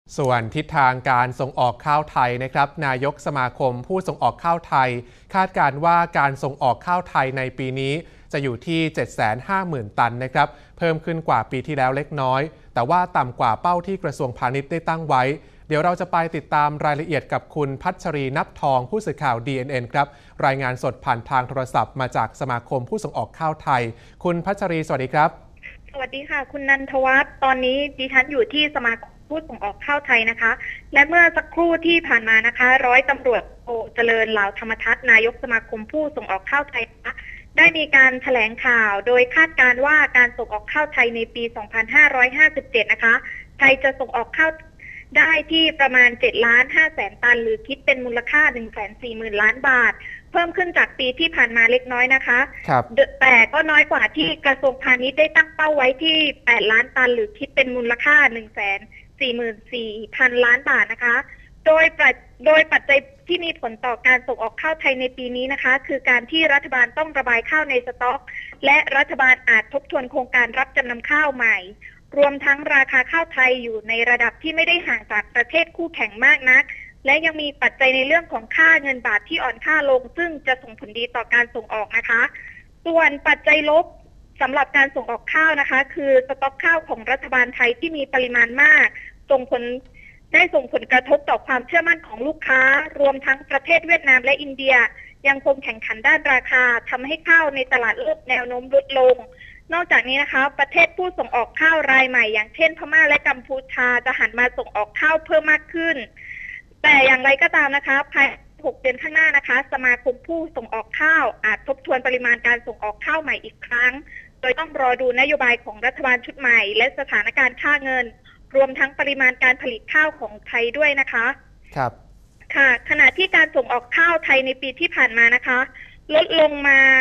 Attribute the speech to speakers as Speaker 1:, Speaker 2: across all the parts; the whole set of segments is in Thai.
Speaker 1: ส่วนทิศทางการส่งออกข้าวไทยนะครับนายกสมาคมผู้ส่งออกข้าวไทยคาดการณ์ว่าการส่งออกข้าวไทยในปีนี้จะอยู่ที่ 750,000 ตันนะครับเพิ่มขึ้นกว่าปีที่แล้วเล็กน้อยแต่ว่าต่ำกว่าเป้าที่กระทรวงพาณิชย์ได้ตั้งไว้เดี๋ยวเราจะไปติดตามรายละเอียดกับคุณพัชรีนับทองผู้สื่อข่าว DNN ครับรายงานสดผ่านทางโทรศัพท์มาจากสมาคมผู้ส่งออกข้าวไทยคุณพัชรีสวัสดีครับ
Speaker 2: สวัสดีค่ะคุณนันทวัฒน์ตอนนี้ดิฉันอยู่ที่สมาคมผู้ส่งออกข้าวไทยนะคะและเมื่อสักครู่ที่ผ่านมานะคะร้อยตำรวจโทเจริญเหล่าธรรมทัศน์นายกสมาคมผู้ส่งออกข้าวไทยนะคะได้มีการแถลงข่าวโดยคาดการณ์ว่าการส่งออกข้าวไทยในปี 2557 นะคะไทยจะส่งออกข้าวได้ที่ประมาณ 7,500,000 ตันหรือคิดเป็นมูลค่า 140,000 ล้านบาทเพิ่มขึ้นจากปีที่ผ่านมาเล็กน้อยนะคะแต่ก็น้อยกว่าที่กระทรวงพาณิชย์ได้ตั้งเป้าไว้ที่ 8 ล้านตันหรือคิดเป็นมูลค่า 144,000 ล้านบาทนะคะโดยปัจจัยที่มีผลต่อการส่งออกข้าวไทยในปีนี้นะคะคือการที่รัฐบาลต้องระบายข้าวในสต็อกและรัฐบาลอาจทบทวนโครงการรับจำนำข้าวใหม่รวมทั้งราคาข้าวไทยอยู่ในระดับที่ไม่ได้ห่างจากประเทศคู่แข่งมากนักและยังมีปัจจัยในเรื่องของค่าเงินบาทที่อ่อนค่าลงซึ่งจะส่งผลดีต่อการส่งออกนะคะส่วนปัจจัยลบสำหรับการส่งออกข้าวนะคะคือสต็อกข้าวของรัฐบาลไทยที่มีปริมาณมากส่งผลกระทบต่อความเชื่อมั่นของลูกค้ารวมทั้งประเทศเวียดนามและอินเดียยังคงแข่งขันด้านราคาทำให้ข้าวในตลาดโลกแนวโน้มลดลงนอกจากนี้นะคะประเทศผู้ส่งออกข้าวรายใหม่อย่างเช่นพม่าและกัมพูชาจะหันมาส่งออกข้าวเพิ่มมากขึ้นแต่อย่างไรก็ตามนะคะภายใน6 เดือนข้างหน้านะคะสมาคมผู้ส่งออกข้าวอาจทบทวนปริมาณการส่งออกข้าวใหม่อีกครั้งโดยต้องรอดูนโยบายของรัฐบาลชุดใหม่และสถานการณ์ค่าเงินรวมทั้งปริมาณการผลิตข้าวของไทยด้วยนะคะ
Speaker 1: ครับ
Speaker 2: ค่ะขณะที่การส่งออกข้าวไทยในปีที่ผ่านมานะคะลดลง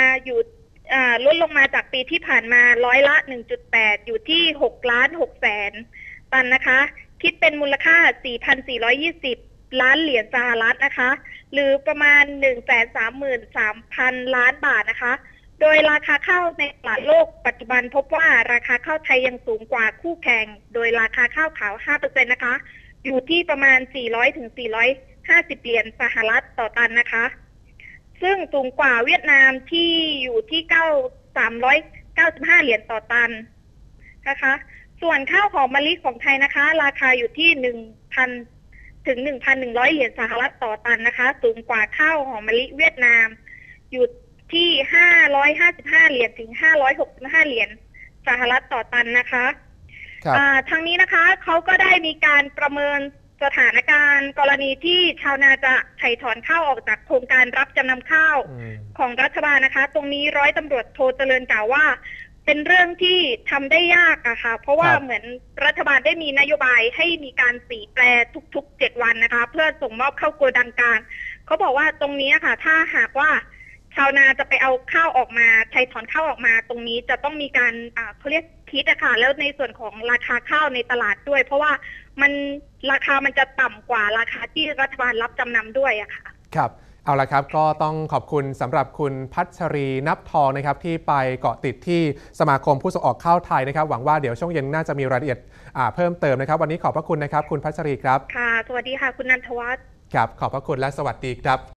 Speaker 2: มาจากปีที่ผ่านมาร้อยละ 1.8 อยู่ที่ 6,600,000 ตันนะคะคิดเป็นมูลค่า 4,420 ล้านเหรียญสหรัฐนะคะหรือประมาณ 133,000 ล้านบาทนะคะโดยราคาข้าวในตลาดโลกปัจจุบันพบว่าราคาข้าวไทยยังสูงกว่าคู่แข่งโดยราคาข้าวขาว 5% นะคะอยู่ที่ประมาณ 400 ถึง 450 เหรียญสหรัฐต่อตันนะคะซึ่งสูงกว่าเวียดนามที่อยู่ที่395 เหรียญต่อตันนะคะส่วนข้าวหอมมะลิของไทยนะคะราคาอยู่ที่ 1,000 ถึง 1,100 เหรียญสหรัฐต่อตันนะคะสูงกว่าข้าวหอมมะลิเวียดนามอยู่ที่555 เหรียญถึง565 เหรียญสหรัฐต่อตันนะคะทางนี้นะคะเขาก็ได้มีการประเมินสถานการณ์กรณีที่ชาวนาจะไถ่ถอนข้าวออกจากโครงการรับจำนำข้าวของรัฐบาลนะคะตรงนี้ร้อยตำรวจโทเจริญกล่าวว่าเป็นเรื่องที่ทำได้ยากอะค่ะเพราะว่าเหมือนรัฐบาลได้มีนโยบายให้มีการสีแปรทุกๆ7 วันนะคะเพื่อส่งมอบเข้าโกดังกลางเขาบอกว่าตรงนี้ค่ะถ้าหากว่าชาวนาจะไปเอาข้าวออกมาไถ่ถอนข้าวออกมาตรงนี้จะต้องมีการเขาเรียกคิดอะค่ะแล้วในส่วนของราคาข้าวในตลาดด้วยเพราะว่าราคามันจะต่ำกว่าราคาที่รัฐบาลรับจำนำด้วยอะค่ะ
Speaker 1: ครับเอาละครับก็ต้องขอบคุณสำหรับคุณพัชรีนับทองนะครับที่ไปเกาะติดที่สมาคมผู้ส่งออกข้าวไทยนะครับหวังว่าเดี๋ยวช่วงเย็นน่าจะมีรายละเอียดเพิ่มเติมนะครับวันนี้ขอบพระคุณนะครับคุณพัชรีครับ
Speaker 2: ค่ะสวัสดีค่ะคุณนันทวัฒน์
Speaker 1: ครับขอบพระคุณและสวัสดีครับ